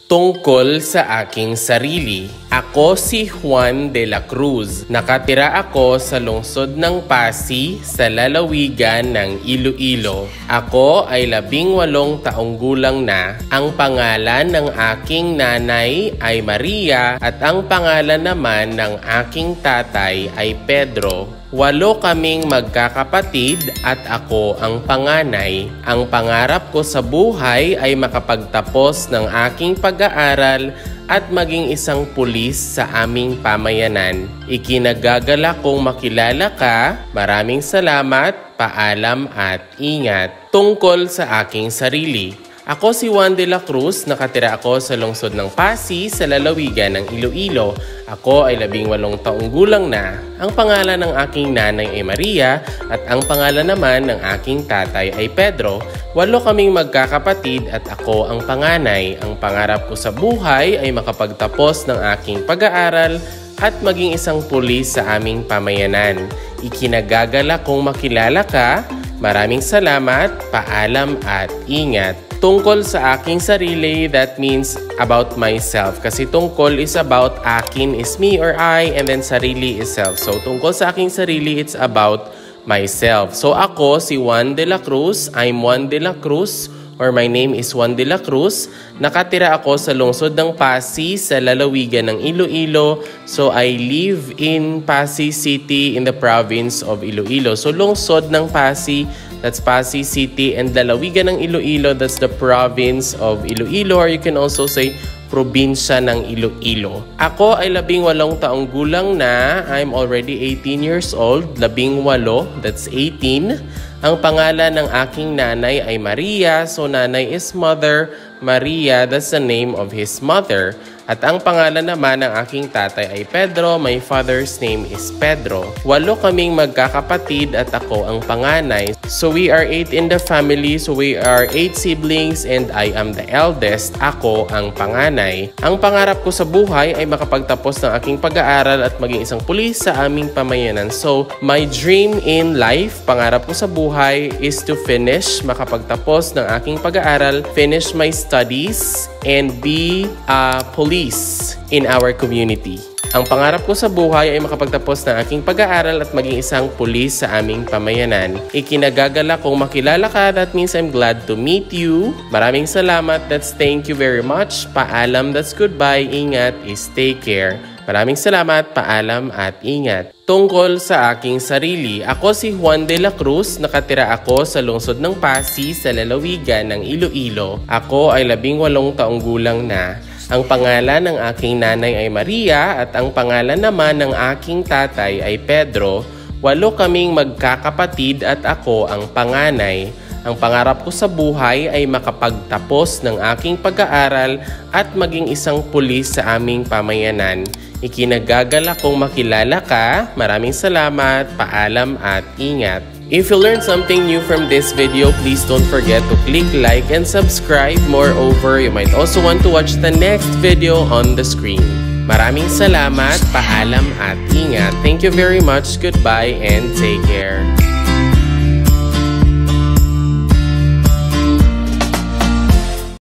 Tungkol sa aking sarili. Ako si Juan de la Cruz. Nakatira ako sa lungsod ng Passi sa lalawigan ng Iloilo. Ako ay 18 taong gulang na. Ang pangalan ng aking nanay ay Maria at ang pangalan naman ng aking tatay ay Pedro. 8 kaming magkakapatid at ako ang panganay. Ang pangarap ko sa buhay ay makapagtapos ng aking pag-aaral at maging isang pulis sa aming pamayanan. Ikinagagalak kong makilala ka. Maraming salamat, paalam at ingat. Tungkol sa aking sarili. Ako si Juan de la Cruz, nakatira ako sa lungsod ng Passi sa lalawigan ng Iloilo. Ako ay 18 taong gulang na. Ang pangalan ng aking nanay ay Maria at ang pangalan naman ng aking tatay ay Pedro. 8 kaming magkakapatid at ako ang panganay. Ang pangarap ko sa buhay ay makapagtapos ng aking pag-aaral at maging isang pulis sa aming pamayanan. Ikinagagalak kong makilala ka. Maraming salamat, paalam at ingat. Tungkol sa aking sarili, that means about myself. Kasi tungkol is about akin is me or I, and then sarili is self. So tungkol sa aking sarili, it's about myself. So ako si Juan de la Cruz. I'm Juan de la Cruz, or my name is Juan de la Cruz. Nakatira ako sa lungsod ng Passi sa lalawigan ng Iloilo. So I live in Passi City in the province of Iloilo. So lungsod ng Passi, that's Passi City, and lalawigan ng Iloilo, that's the province of Iloilo, or you can also say probinsya ng Iloilo. Ako ay 18 taong gulang na. I'm already 18 years old. 18, that's 18. Ang pangalan ng aking nanay ay Maria. So nanay is mother. Maria, that's the name of his mother. At ang pangalan naman ng aking tatay ay Pedro. My father's name is Pedro. 8 kaming magkakapatid at ako ang panganay. So we are 8 in the family. So we are 8 siblings and I am the eldest. Ako ang panganay. Ang pangarap ko sa buhay ay makapagtapos ng aking pag-aaral at maging isang pulis sa aming pamayanan. So my dream in life, pangarap ko sa buhay is to finish, makapagtapos ng aking pag-aaral, finish my studies, and be a police in our community. Ang pangarap ko sa buhay ay makapagtapos ng aking pag-aaral at maging isang pulis sa aming pamayanan. Ikinagagalak kong makilala ka. That means I'm glad to meet you. Maraming salamat. That's thank you very much. Paalam, that's goodbye. Ingat is take care. Maraming salamat, paalam at ingat. Tungkol sa aking sarili. Ako si Juan de la Cruz. Nakatira ako sa lungsod ng Passi sa lalawigan ng Iloilo. Ako ay 18 taong gulang na. Ang pangalan ng aking nanay ay Maria at ang pangalan naman ng aking tatay ay Pedro. 8 kaming magkakapatid at ako ang panganay. Ang pangarap ko sa buhay ay makapagtapos ng aking pag-aaral at maging isang pulis sa aming pamayanan. Ikinagagalak kong makilala ka. Maraming salamat, paalam at ingat. If you learned something new from this video, please don't forget to click like and subscribe. Moreover, you might also want to watch the next video on the screen. Maraming salamat, paalam at ingat. Thank you very much, goodbye and take care.